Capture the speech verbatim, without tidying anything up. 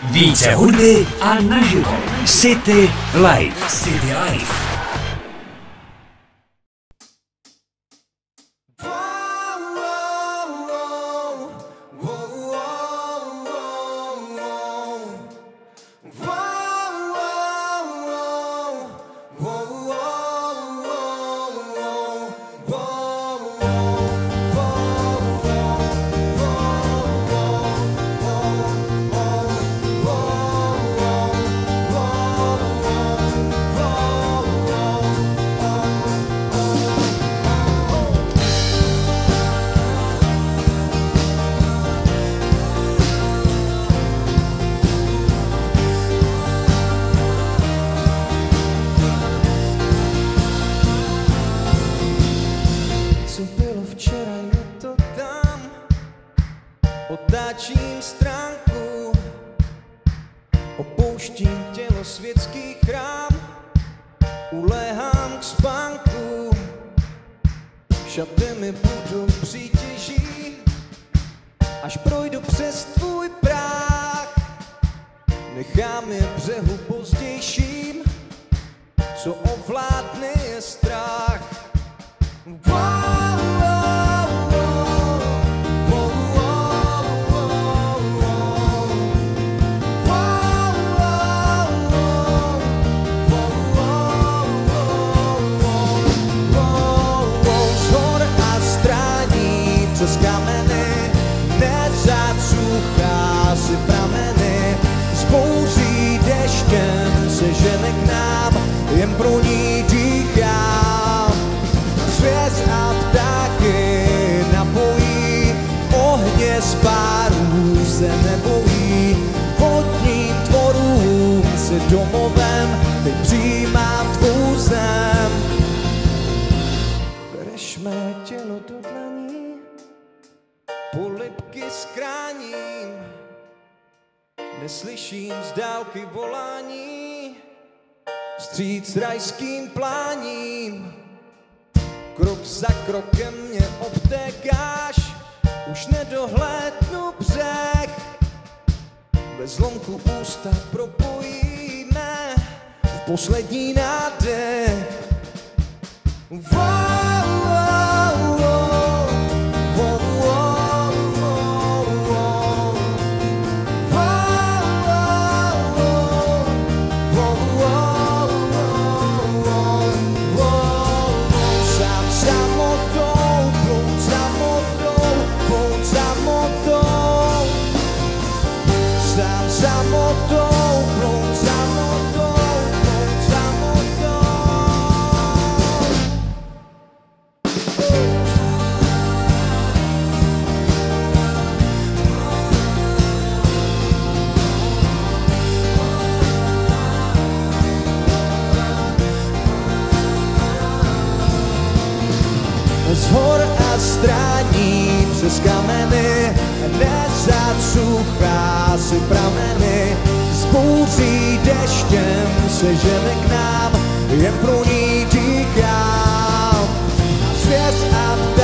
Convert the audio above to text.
Více hudby a naživo. City Live. City Live. Otáčím stránku, opouštím tělosvětský chrám, uléhám k spánku, šaty mi budou přítěží, až projdu přes tvůj práh, nechám je břehu pozdějším, co ovládne je strach. Wow, z kameny nezacuchá si prameny, zbouří deštěm se žene k nám, jen pro ní dýchám. Zvěř a ptáky napojí, ohně z párů se nebojí, vodním tvorům se domovem, teď přijímám tvou zem. Bereš mé tělo do dlaní, polibky skráním, neslyším z dálky volání, vstříc rajským pláním. Krok za krokem mě obtékáš, už nedohlédnu břeh, bez zlomku ústa propojíme v poslední nádech. Wow, wow, wow. Z hor a strání přes kameny nezacuchá si prameny, zbouří deštěm se žene k nám, jen pro ní dýchám. Zvěř a ptáky